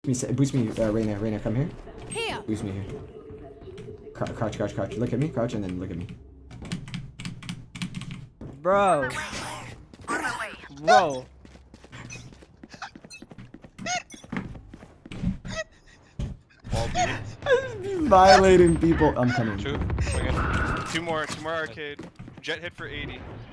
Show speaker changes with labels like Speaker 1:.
Speaker 1: Boost me, Reyna. Reyna, come here.
Speaker 2: Here.
Speaker 1: Boost me here. Crouch. Look at me, crouch, and then look at me.
Speaker 3: Bro. Bro.
Speaker 1: Violating people. I'm coming.
Speaker 4: Two more arcade. Jet hit for 80.